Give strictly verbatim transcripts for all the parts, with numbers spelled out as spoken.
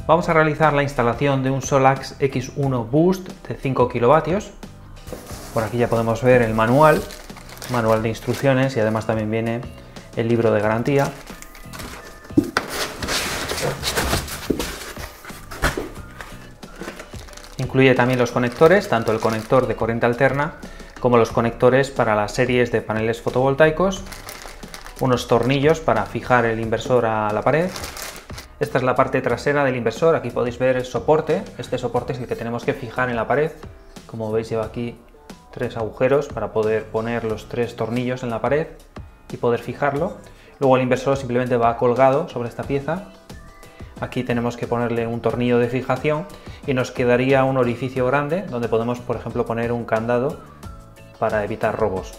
Vamos a realizar la instalación de un Solax X uno Boost de cinco kilovatios. Por aquí ya podemos ver el manual, manual de instrucciones, y además también viene el libro de garantía. Incluye también los conectores, tanto el conector de corriente alterna como los conectores para las series de paneles fotovoltaicos, unos tornillos para fijar el inversor a la pared. Esta es la parte trasera del inversor. Aquí podéis ver el soporte. Este soporte es el que tenemos que fijar en la pared. Como veis, lleva aquí tres agujeros para poder poner los tres tornillos en la pared y poder fijarlo. Luego el inversor simplemente va colgado sobre esta pieza. Aquí tenemos que ponerle un tornillo de fijación y nos quedaría un orificio grande donde podemos, por ejemplo, poner un candado para evitar robos.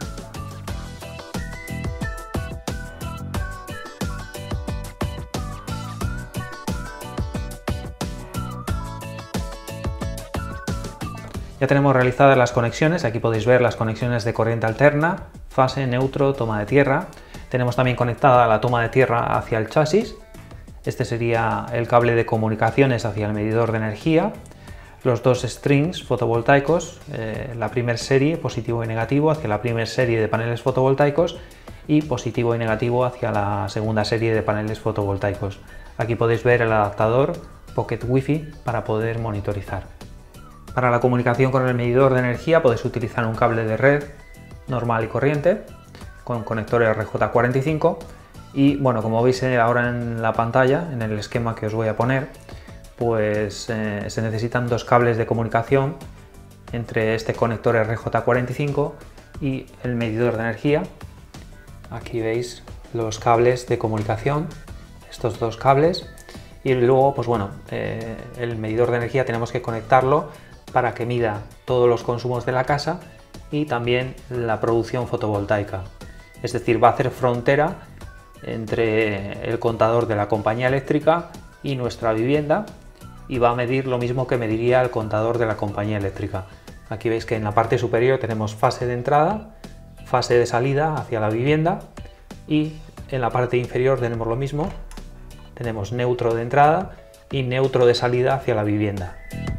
Ya tenemos realizadas las conexiones. Aquí podéis ver las conexiones de corriente alterna, fase, neutro, toma de tierra. Tenemos también conectada la toma de tierra hacia el chasis. Este sería el cable de comunicaciones hacia el medidor de energía. Los dos strings fotovoltaicos, eh, la primera serie, positivo y negativo, hacia la primera serie de paneles fotovoltaicos, y positivo y negativo hacia la segunda serie de paneles fotovoltaicos. Aquí podéis ver el adaptador Pocket Wi-Fi para poder monitorizar. Para la comunicación con el medidor de energía podéis utilizar un cable de red normal y corriente con conector R J cuarenta y cinco, y bueno, como veis ahora en la pantalla, en el esquema que os voy a poner, pues eh, se necesitan dos cables de comunicación entre este conector R J cuarenta y cinco y el medidor de energía. Aquí veis los cables de comunicación, estos dos cables, y luego pues bueno, eh, el medidor de energía tenemos que conectarlo para que mida todos los consumos de la casa y también la producción fotovoltaica. Es decir, va a hacer frontera entre el contador de la compañía eléctrica y nuestra vivienda, y va a medir lo mismo que mediría el contador de la compañía eléctrica. Aquí veis que en la parte superior tenemos fase de entrada, fase de salida hacia la vivienda, y en la parte inferior tenemos lo mismo. Tenemos neutro de entrada y neutro de salida hacia la vivienda.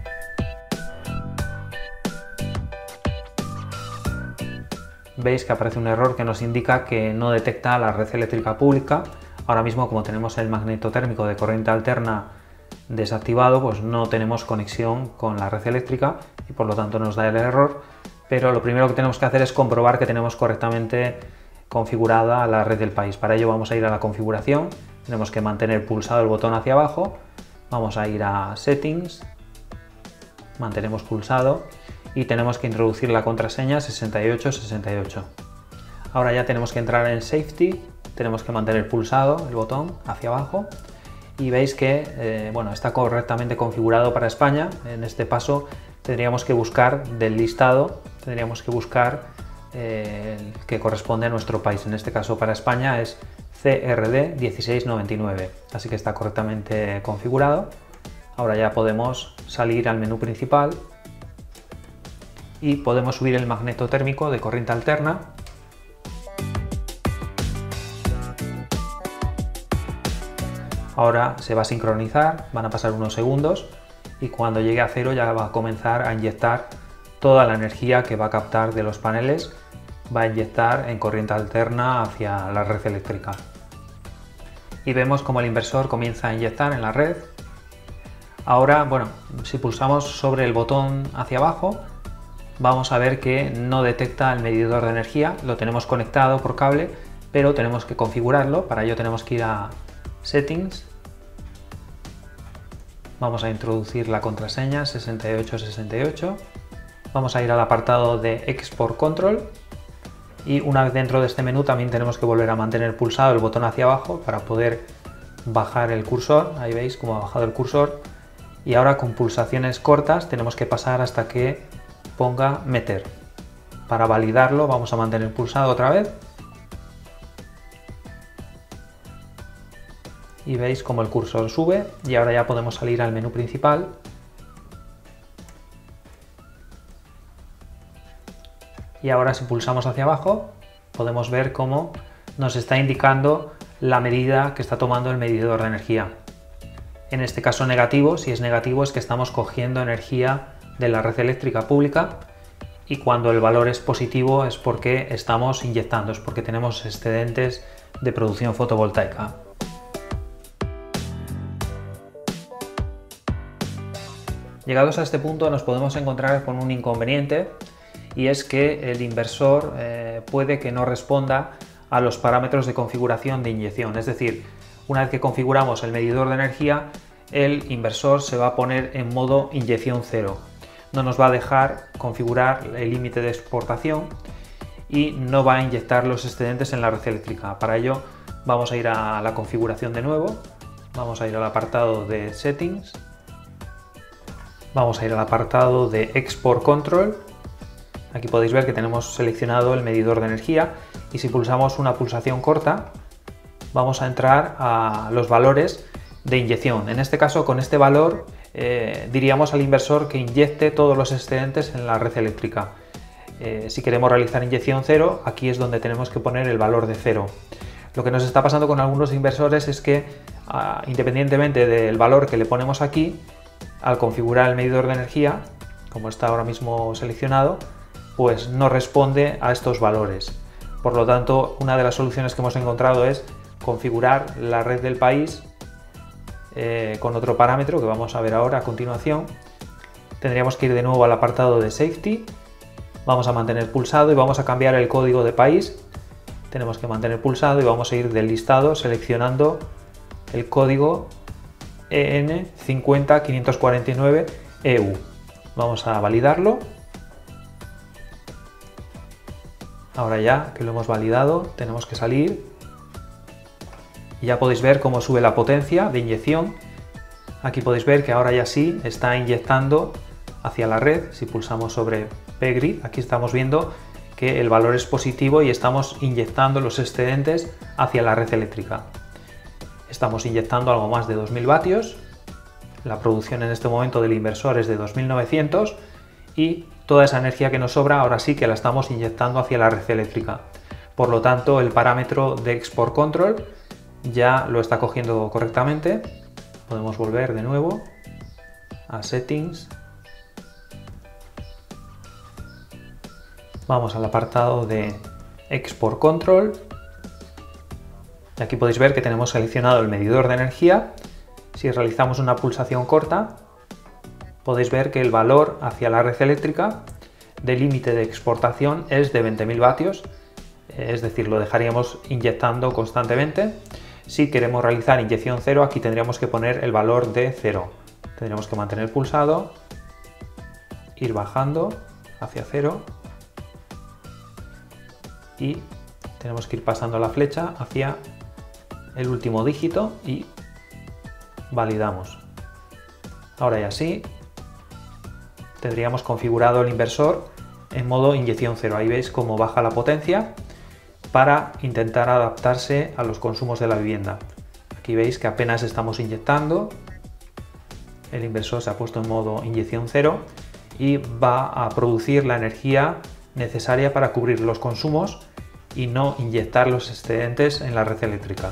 Veis que aparece un error que nos indica que no detecta la red eléctrica pública. Ahora mismo, como tenemos el magneto térmico de corriente alterna desactivado, pues no tenemos conexión con la red eléctrica y por lo tanto nos da el error. Pero lo primero que tenemos que hacer es comprobar que tenemos correctamente configurada la red del país. Para ello vamos a ir a la configuración, tenemos que mantener pulsado el botón hacia abajo, vamos a ir a Settings, mantenemos pulsado y tenemos que introducir la contraseña sesenta y ocho sesenta y ocho. Ahora ya tenemos que entrar en Safety, tenemos que mantener pulsado el botón hacia abajo y veis que eh, bueno, está correctamente configurado para España. En este paso tendríamos que buscar del listado, tendríamos que buscar eh, el que corresponde a nuestro país. En este caso para España es C R D dieciséis noventa y nueve, así que está correctamente configurado. Ahora ya podemos salir al menú principal y podemos subir el magneto térmico de corriente alterna. Ahora se va a sincronizar, van a pasar unos segundos y cuando llegue a cero ya va a comenzar a inyectar toda la energía que va a captar de los paneles, va a inyectar en corriente alterna hacia la red eléctrica. Y vemos como el inversor comienza a inyectar en la red. Ahora, bueno, si pulsamos sobre el botón hacia abajo, vamos a ver que no detecta el medidor de energía. Lo tenemos conectado por cable, pero tenemos que configurarlo. Para ello tenemos que ir a Settings, vamos a introducir la contraseña sesenta y ocho sesenta y ocho, vamos a ir al apartado de Export Control y una vez dentro de este menú también tenemos que volver a mantener pulsado el botón hacia abajo para poder bajar el cursor. Ahí veis cómo ha bajado el cursor, y ahora con pulsaciones cortas tenemos que pasar hasta que ponga meter. Para validarlo vamos a mantener pulsado otra vez y veis como el cursor sube, y ahora ya podemos salir al menú principal y ahora si pulsamos hacia abajo podemos ver cómo nos está indicando la medida que está tomando el medidor de energía. en este caso negativo. Si es negativo es que estamos cogiendo energía de la red eléctrica pública, y cuando el valor es positivo es porque estamos inyectando, es porque tenemos excedentes de producción fotovoltaica. Llegados a este punto nos podemos encontrar con un inconveniente, y es que el inversor eh, puede que no responda a los parámetros de configuración de inyección. Es decir, una vez que configuramos el medidor de energía, el inversor se va a poner en modo inyección cero. No nos va a dejar configurar el límite de exportación y no va a inyectar los excedentes en la red eléctrica. Para ello vamos a ir a la configuración de nuevo, vamos a ir al apartado de Settings, vamos a ir al apartado de Export Control. Aquí podéis ver que tenemos seleccionado el medidor de energía, y si pulsamos una pulsación corta vamos a entrar a los valores de inyección. En este caso, con este valor eh, diríamos al inversor que inyecte todos los excedentes en la red eléctrica. Eh, si queremos realizar inyección cero, aquí es donde tenemos que poner el valor de cero. Lo que nos está pasando con algunos inversores es que, ah, independientemente del valor que le ponemos aquí, al configurar el medidor de energía, como está ahora mismo seleccionado, pues no responde a estos valores. Por lo tanto, una de las soluciones que hemos encontrado es configurar la red del país eh, con otro parámetro que vamos a ver ahora a continuación. Tendríamos que ir de nuevo al apartado de Safety, vamos a mantener pulsado y vamos a cambiar el código de país. Tenemos que mantener pulsado y vamos a ir del listado seleccionando el código E N cinco cero quinientos cuarenta y nueve E U. Vamos a validarlo. Ahora ya que lo hemos validado, tenemos que salir y ya podéis ver cómo sube la potencia de inyección. Aquí podéis ver que ahora ya sí está inyectando hacia la red. Si pulsamos sobre P Grid, aquí estamos viendo que el valor es positivo y estamos inyectando los excedentes hacia la red eléctrica. Estamos inyectando algo más de dos mil vatios. La producción en este momento del inversor es de dos mil novecientos, y toda esa energía que nos sobra ahora sí que la estamos inyectando hacia la red eléctrica. Por lo tanto, el parámetro de Export Control ya lo está cogiendo correctamente. Podemos volver de nuevo a Settings. Vamos al apartado de Export Control. Y aquí podéis ver que tenemos seleccionado el medidor de energía. Si realizamos una pulsación corta, podéis ver que el valor hacia la red eléctrica de límite de exportación es de veinte mil vatios, es decir, lo dejaríamos inyectando constantemente. Si queremos realizar inyección cero, aquí tendríamos que poner el valor de cero. Tendríamos que mantener pulsado, ir bajando hacia cero y tenemos que ir pasando la flecha hacia el último dígito y validamos. Ahora ya sí, tendríamos configurado el inversor en modo inyección cero. Ahí veis cómo baja la potencia para intentar adaptarse a los consumos de la vivienda. Aquí veis que apenas estamos inyectando, el inversor se ha puesto en modo inyección cero y va a producir la energía necesaria para cubrir los consumos y no inyectar los excedentes en la red eléctrica.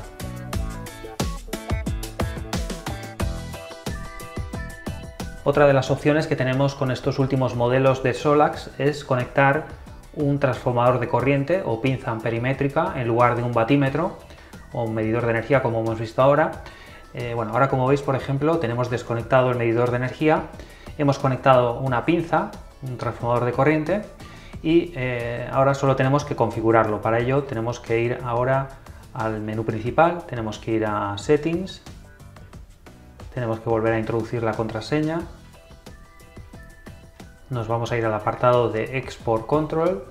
Otra de las opciones que tenemos con estos últimos modelos de Solax es conectar un transformador de corriente o pinza amperimétrica en lugar de un batímetro o un medidor de energía, como hemos visto ahora. Eh, bueno, ahora como veis, por ejemplo, tenemos desconectado el medidor de energía, hemos conectado una pinza, un transformador de corriente, y eh, ahora solo tenemos que configurarlo. Para ello tenemos que ir ahora al menú principal, tenemos que ir a Settings, tenemos que volver a introducir la contraseña, nos vamos a ir al apartado de Export Control,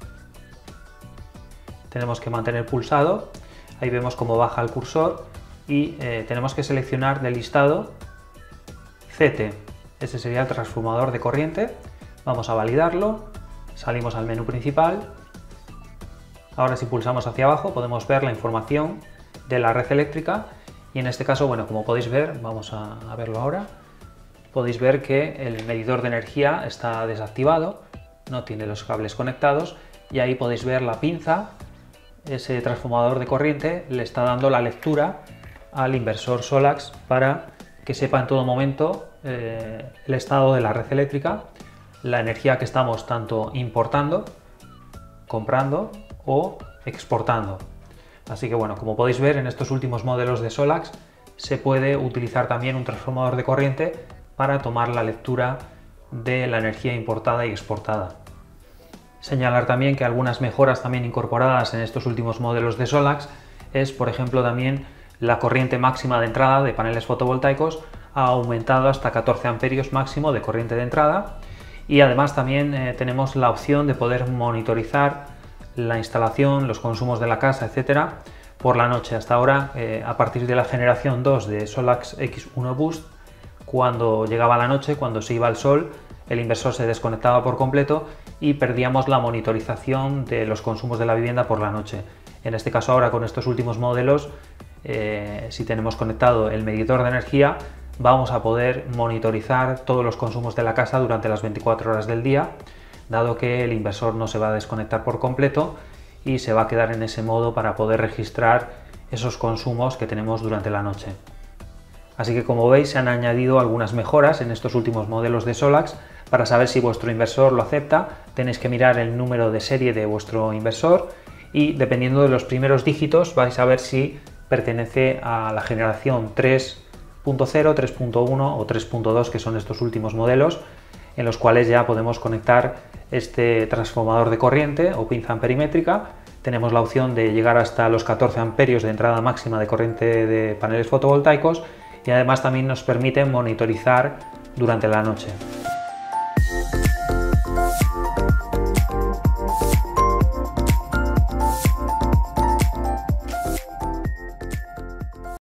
tenemos que mantener pulsado, ahí vemos cómo baja el cursor y eh, tenemos que seleccionar del listado C T, ese sería el transformador de corriente. Vamos a validarlo, salimos al menú principal, ahora si pulsamos hacia abajo podemos ver la información de la red eléctrica. Y en este caso, bueno, como podéis ver, vamos a, a verlo ahora, podéis ver que el medidor de energía está desactivado, no tiene los cables conectados, y ahí podéis ver la pinza, ese transformador de corriente le está dando la lectura al inversor Solax para que sepa en todo momento eh, el estado de la red eléctrica, la energía que estamos tanto importando, comprando o exportando. Así que bueno, como podéis ver en estos últimos modelos de Solax se puede utilizar también un transformador de corriente para tomar la lectura de la energía importada y exportada. Señalar también que algunas mejoras también incorporadas en estos últimos modelos de Solax es, por ejemplo, también la corriente máxima de entrada de paneles fotovoltaicos ha aumentado hasta catorce amperios máximo de corriente de entrada, y además también eh, tenemos la opción de poder monitorizar la instalación, los consumos de la casa, etcétera, por la noche. Hasta ahora, eh, a partir de la generación dos de Solax X uno Boost, cuando llegaba la noche, cuando se iba el sol, el inversor se desconectaba por completo y perdíamos la monitorización de los consumos de la vivienda por la noche. En este caso ahora, con estos últimos modelos, eh, si tenemos conectado el medidor de energía, vamos a poder monitorizar todos los consumos de la casa durante las veinticuatro horas del día, dado que el inversor no se va a desconectar por completo y se va a quedar en ese modo para poder registrar esos consumos que tenemos durante la noche. Así que, como veis, se han añadido algunas mejoras en estos últimos modelos de Solax. Para saber si vuestro inversor lo acepta, tenéis que mirar el número de serie de vuestro inversor y, dependiendo de los primeros dígitos, vais a ver si pertenece a la generación tres punto cero, tres punto uno o tres punto dos, que son estos últimos modelos, en los cuales ya podemos conectar este transformador de corriente o pinza amperimétrica. Tenemos la opción de llegar hasta los catorce amperios de entrada máxima de corriente de paneles fotovoltaicos, y además también nos permite monitorizar durante la noche.